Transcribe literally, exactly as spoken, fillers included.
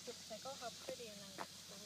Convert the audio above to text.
Looks like, oh, how pretty, and then it's the